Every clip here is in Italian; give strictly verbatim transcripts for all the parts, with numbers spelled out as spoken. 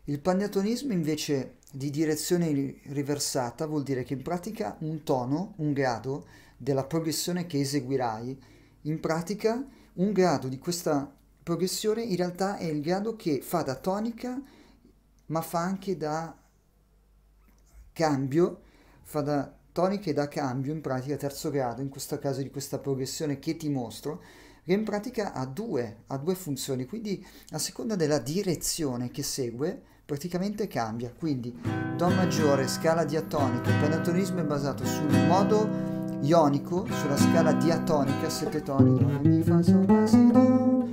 Il pantatonismo invece di direzione ri- riversata vuol dire che in pratica un tono, un grado della progressione che eseguirai, in pratica un grado di questa progressione in realtà è il grado che fa da tonica, ma fa anche da cambio, fa da tonica e da cambio in pratica terzo grado, in questo caso di questa progressione che ti mostro, che in pratica ha due, ha due funzioni, quindi a seconda della direzione che segue, praticamente cambia. Quindi Do maggiore, scala diatonica, il pentatonismo è basato sul modo ionico, sulla scala diatonica, sette toni, Do, Re, Mi, Fa, Sol, La, Si, Do,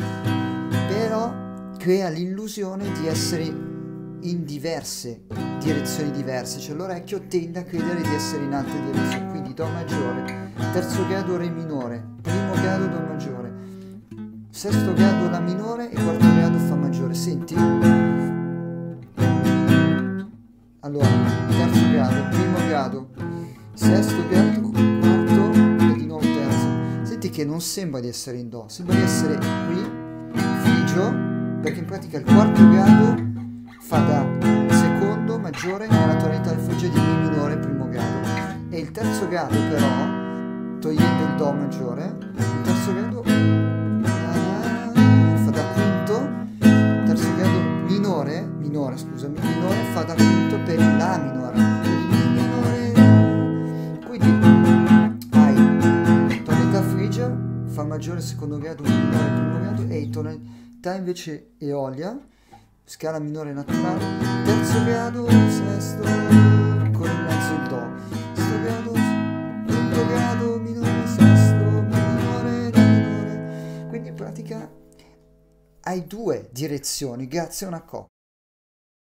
però crea l'illusione di essere in diverse direzioni diverse, cioè l'orecchio tende a credere di essere in altre direzioni, quindi Do maggiore, terzo grado Re minore, primo grado Do maggiore, sesto grado La minore e quarto grado Fa maggiore. Senti? Allora, terzo grado, primo grado, sesto grado, quarto e di nuovo terzo. Senti che non sembra di essere in Do, sembra di essere qui, frigio, perché in pratica il quarto grado fa da secondo maggiore nella tonalità del frigio di Mi minore, primo grado. E il terzo grado però, togliendo il Do maggiore, il terzo grado fa da quinto, terzo grado minore, minore scusami, minore fa da quinto per il La minore, quindi Mi minore, quindi hai tonalità frigia, Fa maggiore secondo grado, Mi minore primo grado e tonalità invece eolia, scala minore naturale, terzo grado, sesto con in mezzo il Do, sesto grado, quinto grado, minore, sesto, Mi minore, La minore, quindi in pratica hai due direzioni grazie a una coppia.